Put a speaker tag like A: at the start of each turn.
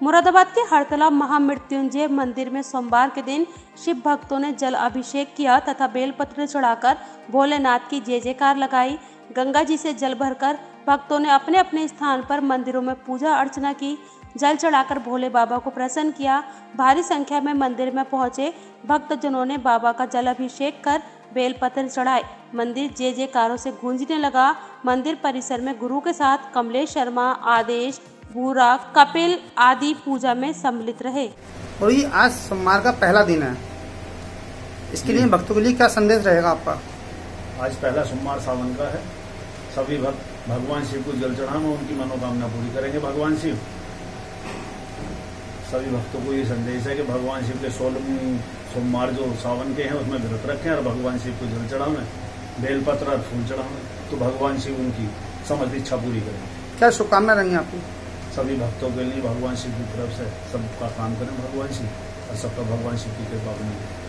A: मुरादाबाद के हरतला महामृत्युंजय मंदिर में सोमवार के दिन शिव भक्तों ने जल अभिषेक किया तथा बेलपत्र चढ़ाकर भोलेनाथ की जय जयकार लगाई। गंगा जी से जल भरकर भक्तों ने अपने अपने स्थान पर मंदिरों में पूजा अर्चना की। जल चढ़ाकर भोले बाबा को प्रसन्न किया। भारी संख्या में मंदिर में पहुंचे भक्तजनों ने बाबा का जल अभिषेक कर बेलपत्र चढ़ाए। मंदिर जय जयकारों से गूंजने लगा। मंदिर परिसर में गुरु के साथ कमलेश शर्मा, आदेश, बूरा, कपिल आदि पूजा में सम्मिलित रहे।
B: और ये आज सोमवार का पहला दिन है, इसके लिए भक्तों के लिए क्या संदेश रहेगा आपका?
C: आज पहला सोमवार सावन का है। सभी भक्त भगवान शिव को जल चढ़ाना, उनकी मनोकामना पूरी करेंगे भगवान शिव। सभी भक्तों को ये संदेश है कि भगवान शिव के 16वें सोमवार जो सावन के हैं उसमें व्रत रखें और भगवान शिव को जल चढ़ावें, बेलपत्र और फूल चढ़ावें, तो भगवान शिव उनकी समस्त इच्छा पूरी करें।
B: क्या शुभकामनाएं रहेंगी आपकी?
C: सभी भक्तों के लिए भगवान शिव की तरफ से सबका काम करें भगवान शिव, और सबका भगवान शिव की कृपा बनी।